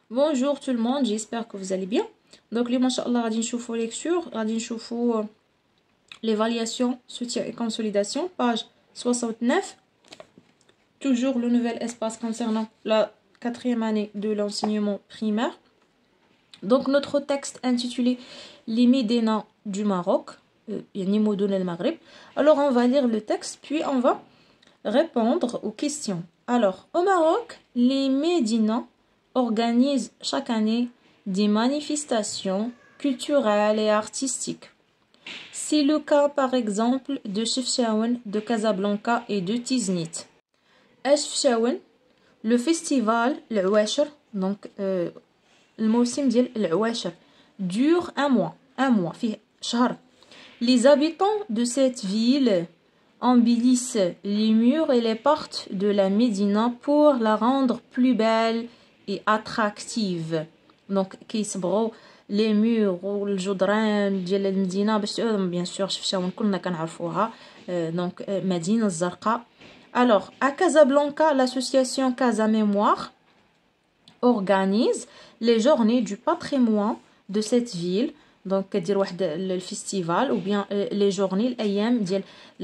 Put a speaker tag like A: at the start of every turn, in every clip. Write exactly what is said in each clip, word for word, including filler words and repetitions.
A: Bonjour tout le monde, j'espère que vous allez bien. Donc, les machallah, radin choufou lecture, radin choufou l'évaluation, soutien et consolidation, page soixante-neuf. Toujours le nouvel espace concernant la quatrième année de l'enseignement primaire. Donc, notre texte intitulé Les Médénas du Maroc, yani Moudoun el Maghreb. Alors, on va lire le texte, puis on va répondre aux questions. Alors, au Maroc, les Médénas organise chaque année des manifestations culturelles et artistiques. C'est le cas par exemple de Chefchaouen, de Casablanca et de Tiznit. À Chefchaouen, le festival l'Ouachar, donc euh, le موسم ديال l'Ouachar, dure un mois, un mois, فيه شهر. Les habitants de cette ville embellissent les murs et les portes de la Médina pour la rendre plus belle et attractive. Donc كيصبغوا les murs والجدران ديال المدينه باش bien sûr شفشاون كلنا كنعرفوها donc مدينه الزرقاء. Alors à Casablanca, l'association Casa Mémoire organise les journées du patrimoine de cette ville. Donc كدير واحد الفيستيفال ou bien les journées الايام ديال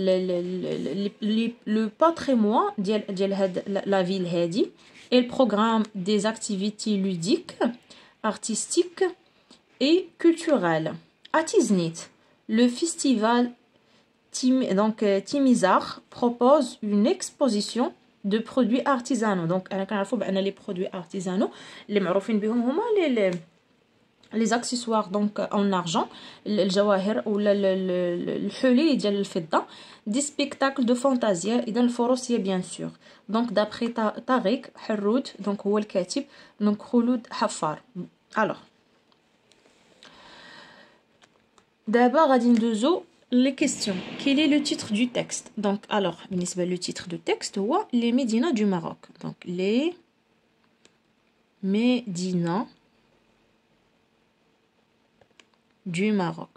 A: le patrimoine ديال ديال هاد la ville هادي. Elle programme des activités ludiques, artistiques et culturelles. À Tiznit, le festival Tim, donc, Timizar propose une exposition de produits artisanaux. Donc, أنا كنعرفوا بأن les produits artisanaux اللي معروفين بهم هما les les accessoires donc en argent, الجواهر ولا الحلي ديال الفضة, des spectacles de fantasia إذا الفروسية bien sûr. Donc d'après طارق حرود, donc هو الكاتب, donc خلود حفار. Alors d'abord غادي ندوزو les questions. Quel est le titre du texte? Donc alors بالنسبة le titre du texte هو les Médinas du Maroc. Donc les Médinas du Maroc.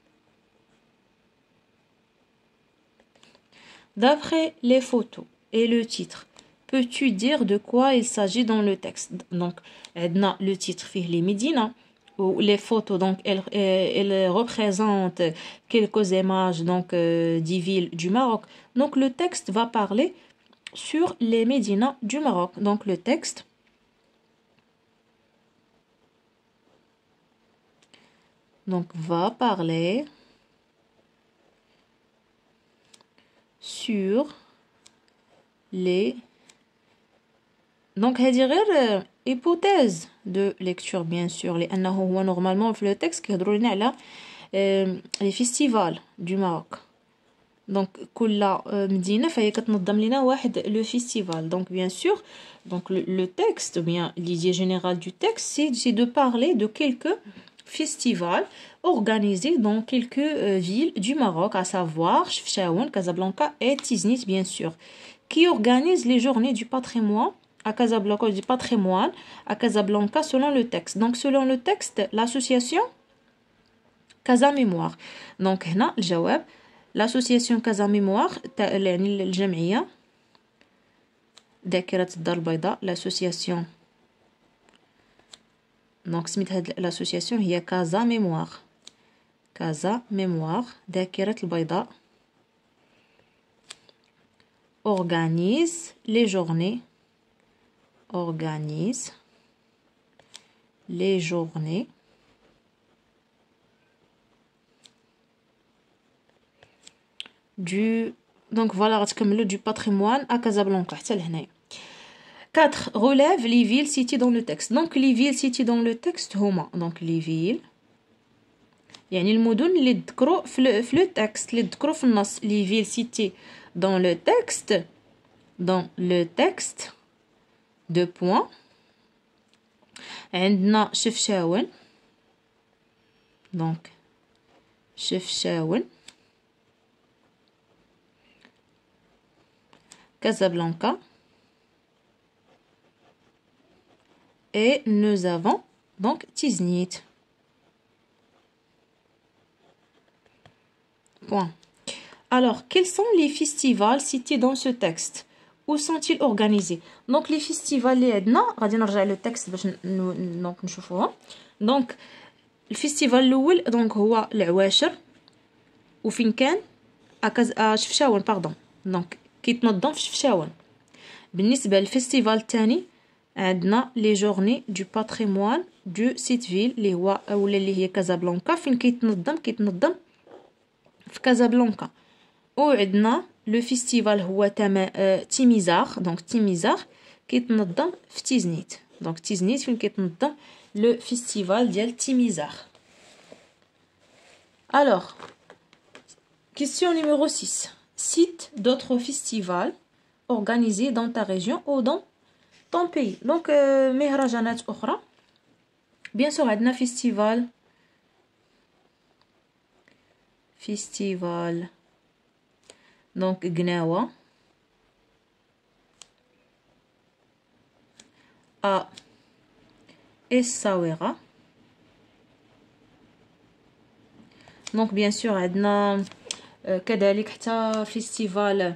A: D'après les photos et le titre, peux-tu dire de quoi il s'agit dans le texte? Donc, le titre fait les Médinas, ou les photos, donc elles, elles représentent quelques images donc euh, des villes du Maroc. Donc le texte va parler sur les Médinas du Maroc. Donc le texte donc va parler sur les donc هذه غير hypothèse de lecture bien sûr لأنه هو normalement في le texte كيهضروا لنا على les festivals du Maroc. donc كل مدينة فهي كتنظم لنا واحد le festival. donc bien sûr donc le, le texte bien l'idée générale du texte c'est, c'est de parler de quelques festivals organisés dans quelques euh, villes du Maroc, à savoir Chefchaouen, Casablanca et Tiznit bien sûr, qui organisent les journées du patrimoine à Casablanca, du patrimoine à Casablanca selon le texte. Donc selon le texte, l'association Casa Mémoire. Donc هنا الجواب l'association Casa Mémoire يعني الجمعية ذاكرة الدار البيضاء, l'association donc سميت هاد l'association هي Casa Mémoire. Casa Mémoire ذاكرة البيضاء organise les journées organise les journées du donc voilà غتكملوا du patrimoine à Casablanca حتى لهنايا. quatre relève les villes citées dans le texte. donc les villes citées dans le texte هما donc les villes يعني المدن اللي ذكروا في في لو تكست اللي ذكروا في النص. les villes citées dans le texte dans le texte deux points. عندنا شفشاون donc شفشاون, Casablanca, et nous avons donc Tiznit. Point. Alors, quels sont les festivals cités dans ce texte? où sont-ils organisés. Donc les festivals اللي عندنا غادي نرجع لو تكست باش دونك نشوفوهم. دونك الفيستيفال الاول دونك هو العواشر وفين كان اكاز شفشاون باردون دونك كيتنظم في شفشاون. بالنسبه للفيستيفال الثاني عندنا لي جورني دو باتريمون دو سيت فيل اللي هو اولا اللي هي كازابلانكا فين كيتنظم كيتنظم في كازابلانكا. وعندنا لو فيستيفال هو تما آه تيميزار دونك تيميزار كيتنظم في تيزنيت دونك تيزنيت فين كيتنظم لو فيستيفال ديال تيميزار. Alors question numéro six, cite d'autres festivals organisés dans ta région ou dans ton pays. Donc euh, مهرجانات أخرى bien sûr عندنا festival festival donc قناوة à Essaouira. donc bien sûr عندنا كذلك حتى فيستيفال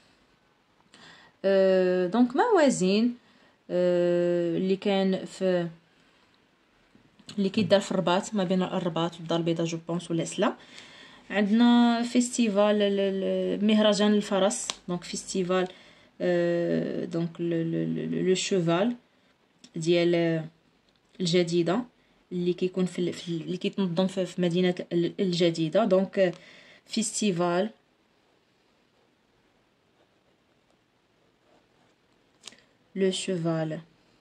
A: دونك موازين اللي كان في اللي كيدار في الرباط ما بين الرباط والدار البيضاء جو بونس ولا سلا. عندنا فيستيفال مهرجان الفرس دونك فيستيفال دونك لو شوفال ديال الجديدة اللي كيكون في اللي كيتنظم في مدينة الجديدة. دونك فيستيفال لو شوفال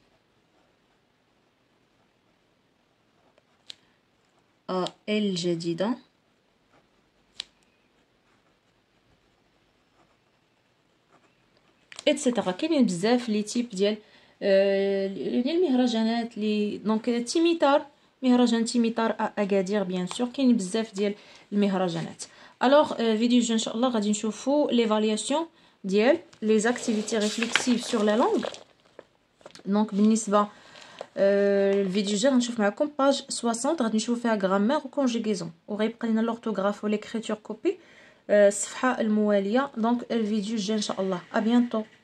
A: ا الجديدة. اتسيتيرا. كاينين بزاف لي تيب ديال ديال المهرجانات لي دونك تيميتار مهرجان تيميتار اكادير بيان سور كاينين بزاف ديال المهرجانات. الوغ فيديو جاي ان شاء الله غادي نشوفوا ليفالياسيون ديال لي زاكتيفيتي ريفليكسيف سور لا لونغ. دونك بالنسبه الفيديو الجاي غنشوف معكم باج ستين غادي نشوفوا فيها غرامير وكونجيغيزون وغيبقى لنا لورتوغراف وليكريتور كوبي الصفحه المواليه. دونك الفيديو الجاي ان شاء الله. ا بيانتو.